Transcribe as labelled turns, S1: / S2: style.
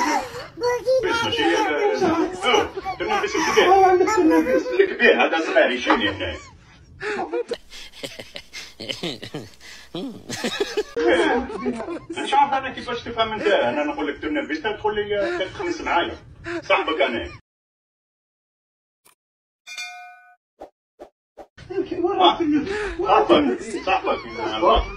S1: ماشي تنفس الكبير. الكبير هذا صغير يشيني هنا. نشوف انا كيفاش تفهم انت. انا نقول لك تنفس تدخل لي تخلص معايا صاحبك انا. صاحبك